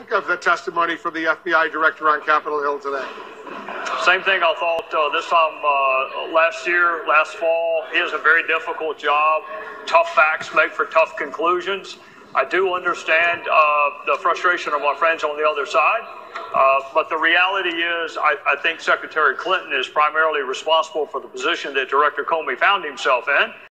think of the testimony from the FBI director on Capitol Hill today? Same thing I thought this time last year, last fall. He has a very difficult job. Tough facts make for tough conclusions. I do understand the frustration of my friends on the other side. But the reality is, I think Secretary Clinton is primarily responsible for the position that Director Comey found himself in.